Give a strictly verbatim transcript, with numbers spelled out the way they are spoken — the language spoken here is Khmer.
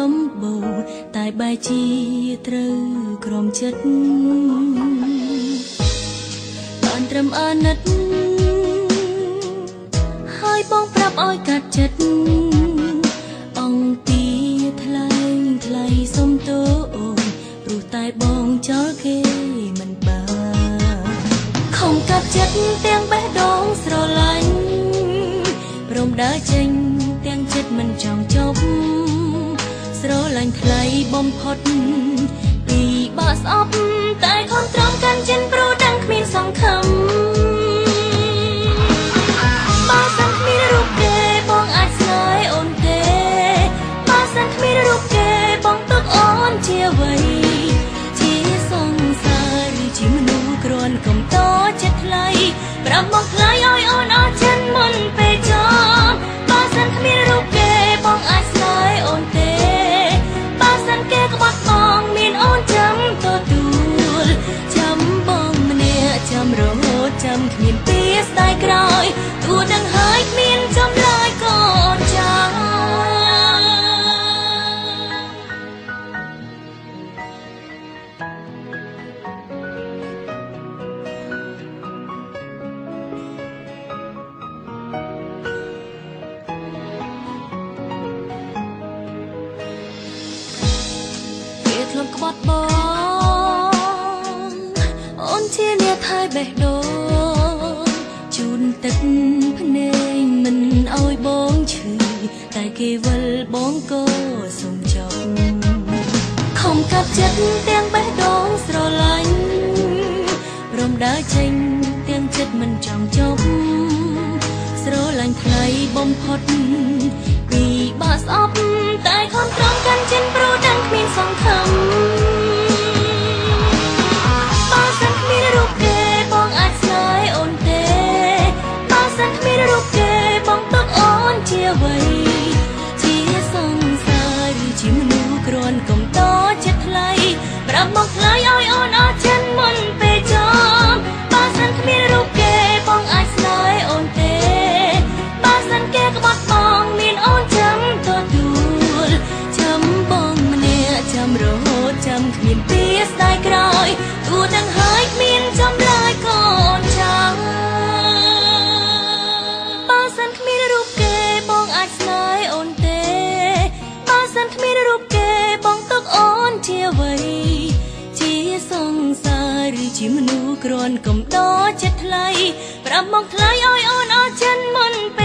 ដំបូងតែបែរជាត្រូវក្រំចិត្តបានត្រឹមអាណិតហើយបងប្រាប់ឲ្យកាត់ចិត្តអង្គទីថ្លៃថ្លៃសុំទោអូនព្រោះតែបងចោលគេមិនបានខំកាត់ចិត្តទាំងបេះដូងស្រឡាញ់ព្រមដើរចេញទាំងចិត្តមិនចង់ចប់ស្រឡាញ់ថ្លៃបំផុតពីបាក់ស្អប់តែខំត្រង់កាន់ចិនព្រោះដឹងគ្មានសង្ឃឹមបើសិនគ្មានរូបគេបងអាចស្នេហ៍អូនទេបើសិនគ្មានរូបគេបងទុកអូនជាអ្វីជាសង្សារឬជាមនុស្សគ្រាន់កំតចិត្តថ្លៃប្រាប់មកថ្លៃឲ្យអូនអស់ចិនមុនពេលចប់បើសិនគ្មានរូបគេបងអាចស្នេហ៍អូនទេបើសិនគេក្បត់បងមានអូនចាំទទួលចាំបងម្នាក់ចាំរហូតចាំគ្មានពេលស្ដាយក្រោយទោះដឹងហើយគ្មានចំឡើយក៏អូនចាំធ្លាប់ក្បត់បងអូនជាអ្នកថែបេះដូងជូនទឹកភ្នែកមិនឲ្យបងឈឺតែគេវិលបងក៏សុំចប់ខំកាត់ចិត្តទាំងបេះដូងស្រឡាញ់ព្រមដើរចេញទាំងចិត្តមិនចង់ចប់ស្រឡាញ់ថ្លៃបំផុតពីបាក់ស្អប់តែខំត្រង់កាន់ចិនព្រោះដឹងគ្មានសង្ឃឹមបើសិនគ្មានរូបគេបងអាចស្នេហ៍អូនទេបើសិនគ្មានរូបគេបងទុកអូនជាអ្វីជាសង្សារឬជាមនុស្សគ្រាន់កំតចិត្តថ្លៃប្រាប់មកថ្លៃឲ្យអូនអស់ចិនមុនពេលចប់បើសិនគ្មានរូបគេបងអាចស្នេហ៍អូនទេបើសិនគេក្បត់បងមានអូនចាំទទួលចាំបងម្នាក់ចាំរហូតចាំគ្មានពេលស្ដាយក្រោយទោះដឹងហើយគ្មានចំឡើយក៏អូនចាំបើសិនគ្មានរូបគេបងអាចស្នេហ៍អូនទេបើសិនគ្មានរូបគេបងទុកអូនជាអ្វីជាសង្សារឬជាមនុស្សគ្រាន់កំដរចិត្តថ្លៃប្រាប់មកថ្លៃឲ្យអូនអស់ចិនមុន